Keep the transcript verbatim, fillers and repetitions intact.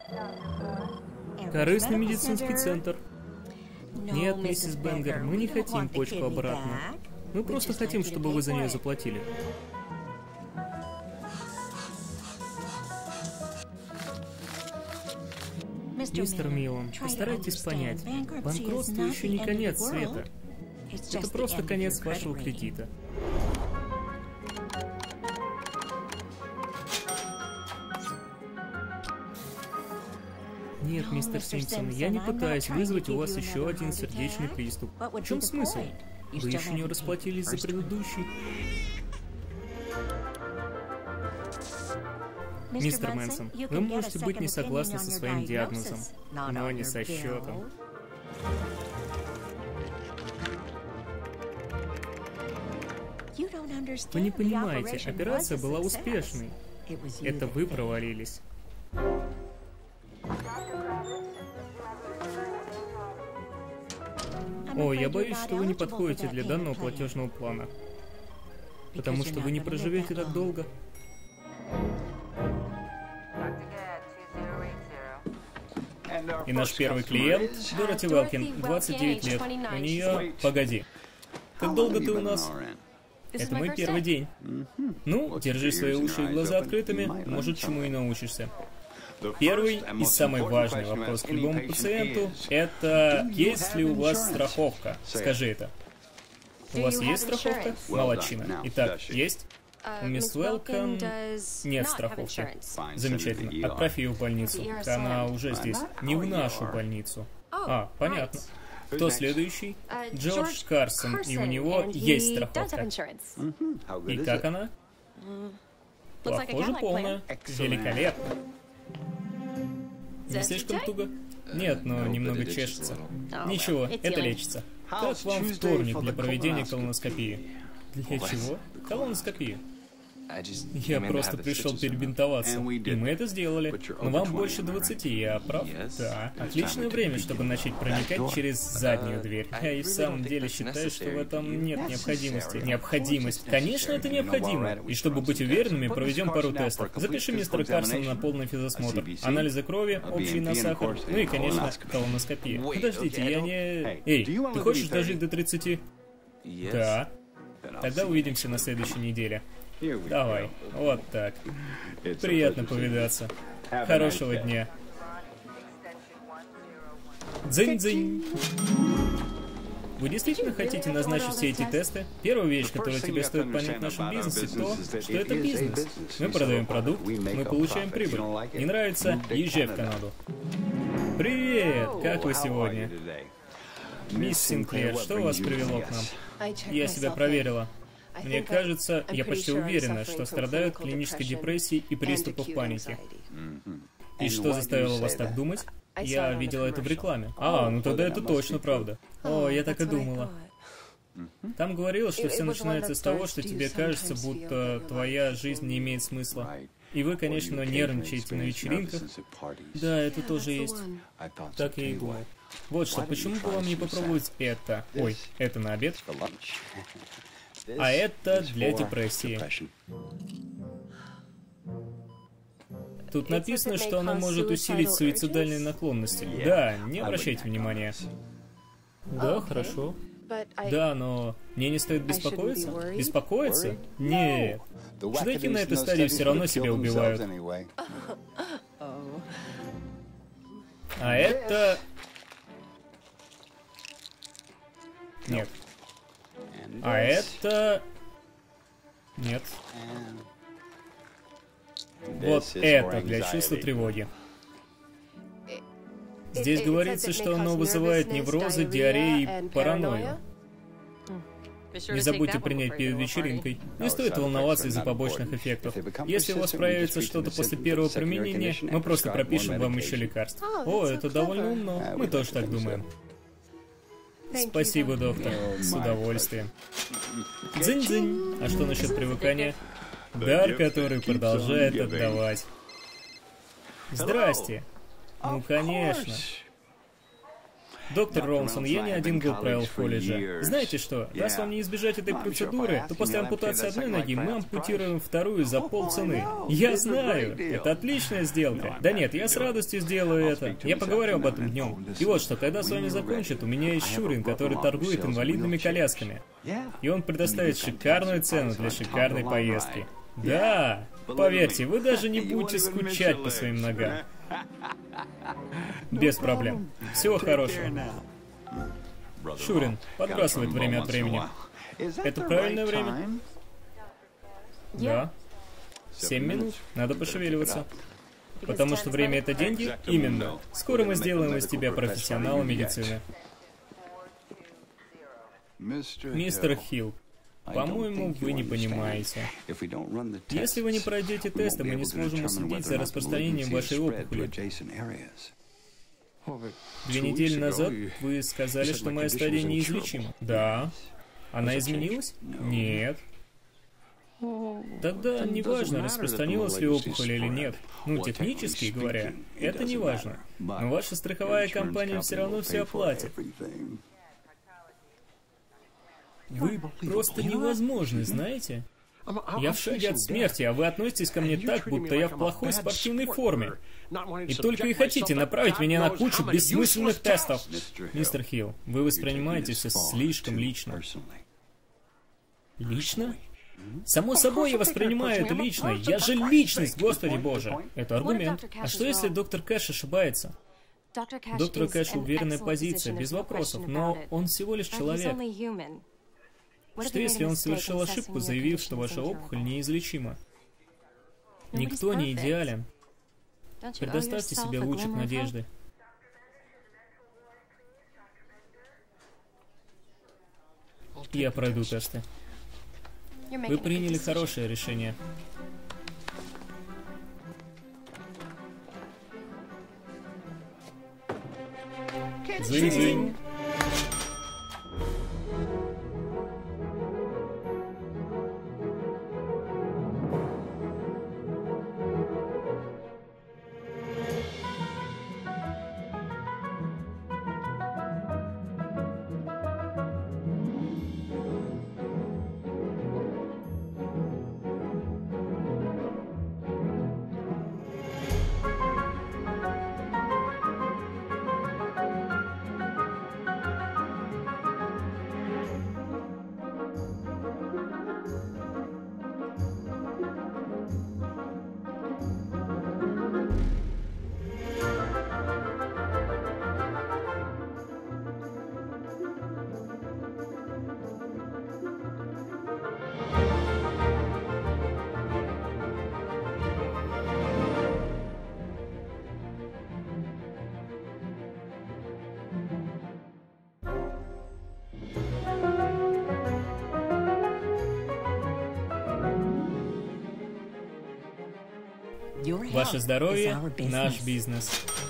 Корыстный медицинский центр. Нет, миссис Бенгер, мы не хотим почку обратно. Мы просто хотим, чтобы вы за нее заплатили. Мистер Милан, постарайтесь понять, банкротство еще не конец света. Это просто конец вашего кредита. Нет, мистер Симпсон, я не пытаюсь вызвать у вас еще один сердечный приступ. В чем смысл? Вы еще не расплатились за предыдущий. Мистер Мэнсон, вы можете быть не согласны со своим диагнозом, но не со счетом. Вы не понимаете, операция была успешной. Это вы провалились. О, я боюсь, что вы не подходите для данного платежного плана. Потому что вы не проживете так долго. И наш первый клиент, Дороти Велкин, двадцать девять лет. У нее... Погоди. Как долго ты у нас? Это мой первый день. Ну, держи свои уши и глаза открытыми, может, чему и научишься. Первый и самый важный вопрос к любому пациенту – это есть ли у вас страховка? Скажи это. У вас есть страховка? Молодчина. Итак, есть? У мисс Велкин нет страховки. Замечательно. Отправь ее в больницу. Она уже здесь. Не в нашу больницу. А, понятно. Кто следующий? Джордж Карсон, и у него есть страховка. И как она? Похоже, полная. Великолепно. Не слишком туго? Нет, но немного чешется. Ничего, это лечится. Как вам вторник для проведения колоноскопии? Для чего? Колоноскопии. Я просто пришел перебинтоваться, и мы это сделали. Но вам больше двадцати, я прав? Да. Отличное время, чтобы начать проникать через заднюю дверь. Я и в самом деле считаю, что в этом нет необходимости. Необходимость. Конечно, это необходимо. И чтобы быть уверенными, проведем пару тестов. Запиши мистера Карсона на полный физосмотр. Анализы крови, общий на сахар, ну и, конечно, колоноскопия. Подождите, я не... Эй, ты хочешь дожить до тридцати? Да. Тогда увидимся на следующей неделе. Давай, вот так. Приятно повидаться. Хорошего дня. Дзынь-дзынь. Вы действительно хотите назначить все эти тесты? Первая вещь, которую тебе стоит понять в нашем бизнесе, то, что это бизнес. Мы продаем продукт, мы получаем прибыль. Не нравится? Езжай в Канаду. Привет! Как вы сегодня? Мисс Синклер, что вас привело к нам? Я себя проверила. Мне кажется, я почти уверена, что страдаю от клинической депрессии и приступов паники. И что заставило вас так думать? Я видела это в рекламе. А, ну тогда это точно правда. О, я так и думала. Там говорилось, что все начинается с того, что тебе кажется, будто твоя жизнь не имеет смысла. И вы, конечно, нервничаете на вечеринках. Да, это тоже есть. Так я и думал. Вот что, почему бы вам не попробовать это? Ой, это на обед. А это для депрессии. Тут написано, что она может усилить суицидальные наклонности. Да, не обращайте внимания. Да, хорошо. Да, но мне не стоит беспокоиться? Беспокоиться? Нет. Чудаки на этой стадии все равно себя убивают. А это... Нет. А это... Нет. Вот это для чувства тревоги. Здесь говорится, что оно вызывает неврозы, диареи и паранойю. Не забудьте принять перед вечеринкой. Не стоит волноваться из-за побочных эффектов. Если у вас проявится что-то после первого применения, мы просто пропишем вам еще лекарств. О, это довольно умно. Мы тоже так думаем. Спасибо, доктор. С удовольствием. Дзынь-дзынь. А что насчет привыкания? Дар, который продолжает отдавать. Здрасте. Ну, конечно. Доктор Ронсон, я не один год провел в колледже. Знаете что, раз вам не избежать этой процедуры, то после ампутации одной ноги мы ампутируем вторую за полцены. Я знаю, это отличная сделка. Да нет, я с радостью сделаю это. Я поговорю об этом днем. И вот что, когда с вами закончат, у меня есть Шурин, который торгует инвалидными колясками. И он предоставит шикарную цену для шикарной поездки. Да, поверьте, вы даже не будете скучать по своим ногам. Без проблем. Всего хорошего. Шурин подбрасывает время от времени. Это правильное время? Да. Семь минут. Надо пошевеливаться. Потому что время — это деньги? Именно. Скоро мы сделаем из тебя профессионала медицины. Мистер Хилл, по-моему, вы не понимаете. Если вы не пройдете тесты, мы не сможем уследить за распространением вашей опухоли. Две недели назад вы сказали, что моя стадия неизлечима. Да. Она изменилась? Нет. Тогда неважно, распространилась ли опухоль или нет. Ну, технически говоря, это не важно. Но ваша страховая компания все равно все оплатит. Вы просто невозможны, знаете? Я в шаге от смерти, а вы относитесь ко мне так, будто я в плохой спортивной форме. И только и хотите направить меня на кучу бессмысленных тестов. Мистер Хилл, вы воспринимаете все слишком лично. Лично? Само собой, я воспринимаю это лично. Я же личность, Господи Боже. Это аргумент. А что если доктор Кэш ошибается? Доктор Кэш уверенная позиция, без вопросов, но он всего лишь человек. Что если он совершил ошибку, заявив, что ваша опухоль неизлечима? Никто не идеален. Предоставьте себе лучик надежды. Я пройду тесты. Вы приняли хорошее решение. Дзынь-дзынь. Ваше здоровье — наш бизнес.